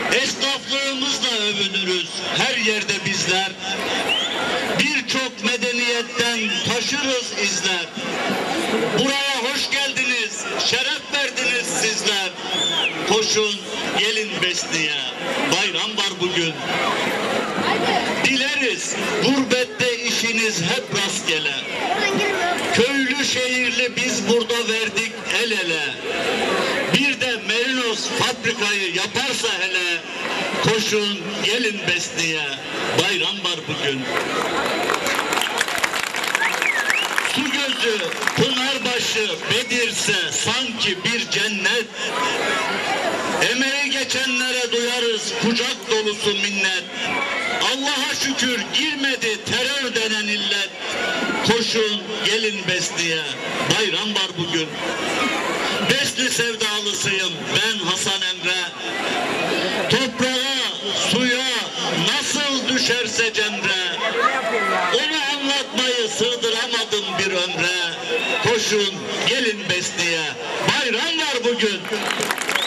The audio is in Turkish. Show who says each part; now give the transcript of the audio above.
Speaker 1: Esnaflığımızla övünürüz her yerde bizler. Birçok medeniyetten taşırız izler. Buraya hoş geldiniz, şeref verdiniz sizler. Koşun gelin Besni'ye, bayram var bugün. Dileriz gurbette işiniz hep rastgele. Köylü şehirli biz burada verdik el ele. Bir de Merinos fabrikayı yaparsa hele, koşun gelin Besni'ye, bayram var bugün. Su gözü, Pınarbaşı, Bedirse sanki bir cennet. Emeği geçenlere duyarız kucak dolusu minnet. Allah'a şükür girmedi terör denen illet. Koşun gelin Besni'ye, bayram var bugün. Besni sevdalısıyım ben Hasan Emre. Toprağa, suya nasıl düşerse cemre, onu anlatmayı sığdıramadım bir ömre. Koşun gelin Besni'ye, bayram var bugün.